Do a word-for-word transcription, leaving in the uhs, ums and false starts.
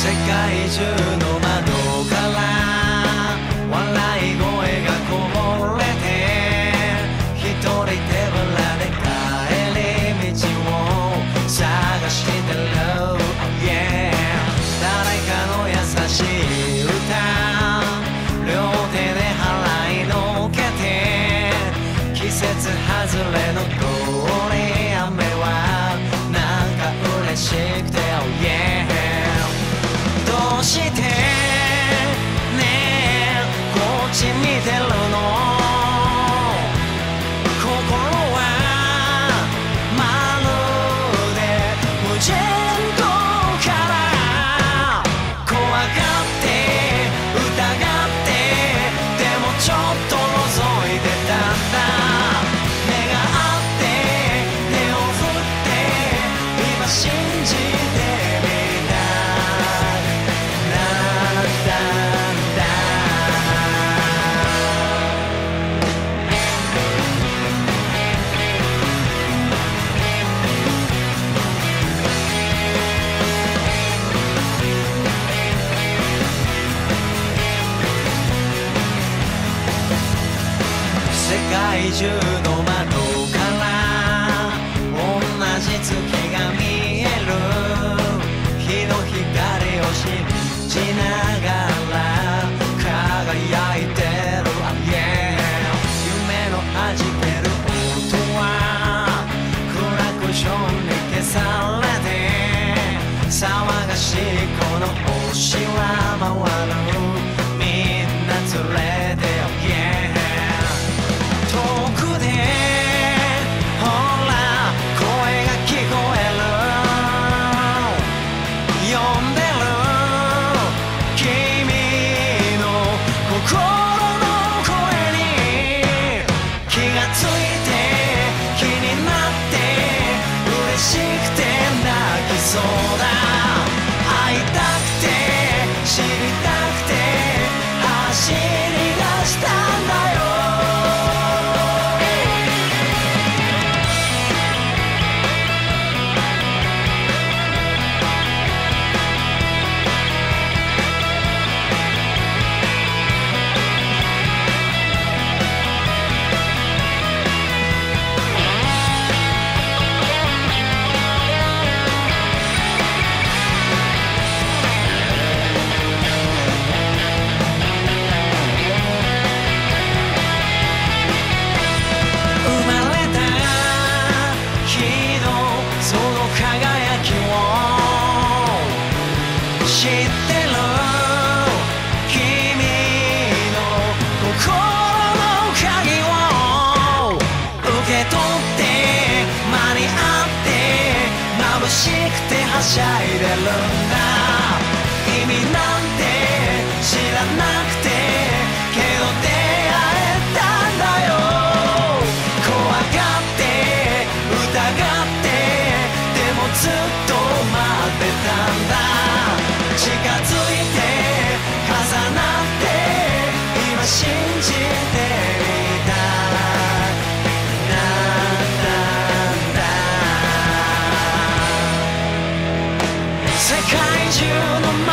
世界中の窓から笑い声がこぼれて一人手ぶらで帰り道を探してる、oh yeah、 誰かの優しい歌両手で払いのけて季節外れの通り雨はなんか嬉しくて、oh yeah、どうしてねえこっち見てるの、心はまるで無人島から怖がって疑ってでもちょっと覗いてたんだ、目が合って手を振って今信じてみた世界中の窓から同じ月が見える、日の光を信じながら輝いてる、oh yeah、 夢の弾ける音はクラクションに消されて騒がしいこの星は回る、みんな連れて、oh yeah、遠くでほら声が聞こえる、呼んでる君の心の声に気がついて気になって嬉しくて泣きそうだ、会いたくて知りたくて走り出したんだよ、知ってる君の心の鍵を受け取って間に合って眩しくてはしゃいでるんだ、意味なんて知らなくてけど出会えたんだよ、怖がって疑ってでもずっと待ってたんだ、近づいて重なって今信じてみたなんだ、世界中の